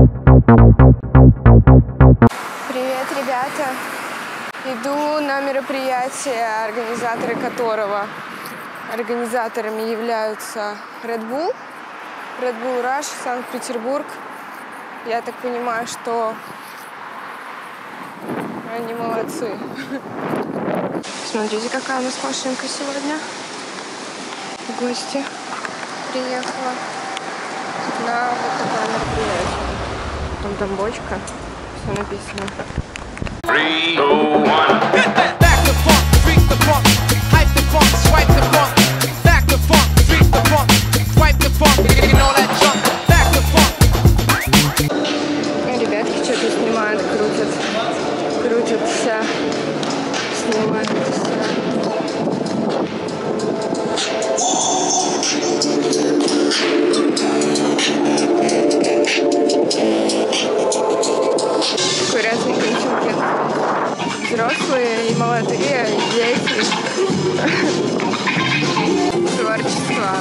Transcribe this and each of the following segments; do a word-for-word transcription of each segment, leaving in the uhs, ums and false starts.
Привет, ребята! Иду на мероприятие, организаторы которого организаторами являются Red Bull, Red Bull Rush, Санкт-Петербург. Я так понимаю, что они молодцы. Смотрите, какая у нас машинка сегодня. В гости приехала на вот такое мероприятие. Там, там бочка, все написано. Three, two, one. Back the funk, freak the funk, hype the funk, swipe the funk. Back the funk, freak the funk, swipe the funk. You know that jump. Back the funk. Ребятки что-то снимают, крутят, крутятся, снимаются. Такой разный контингент. Взрослые и молодые, и дети. Творчество.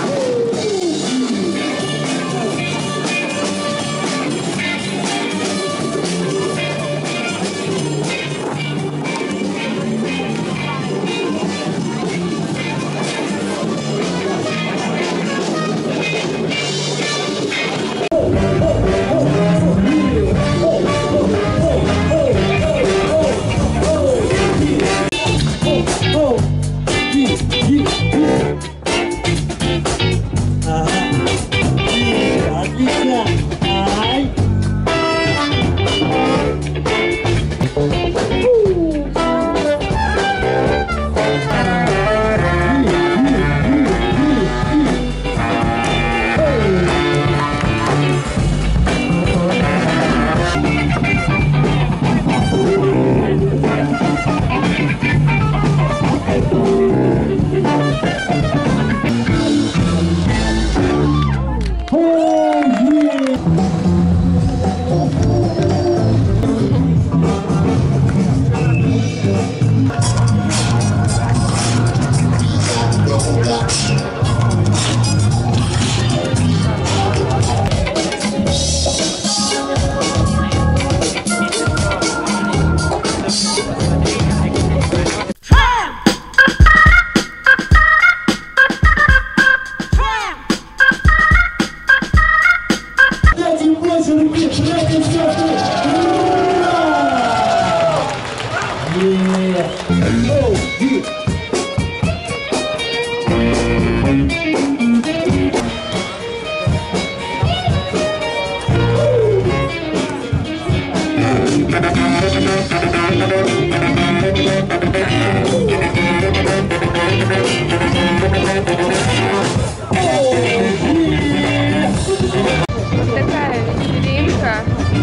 Такая вечеринка,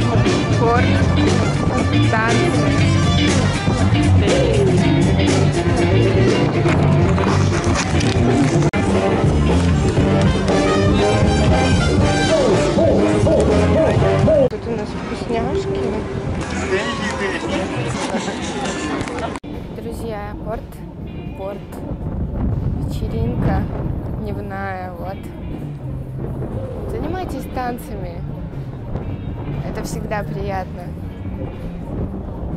порт, танцы. Тут у нас вкусняшки. Друзья, порт, порт, вечеринка дневная, вот. Занимайтесь танцами, это всегда приятно.